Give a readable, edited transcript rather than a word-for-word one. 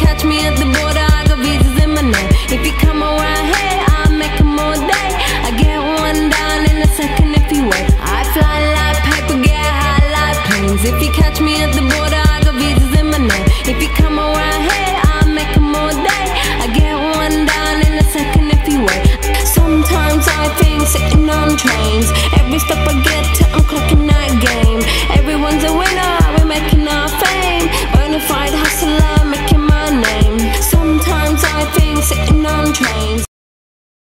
catch me at the border, I got visas in my name. If you come around here, I'll make them all day. I get one down in a second if you wait. I fly like paper, get high like planes. If you catch me at the border, I got visas in my name. If you come around here, I'll make them all day. I get one down in a second if you wait. Sometimes I think sitting on trains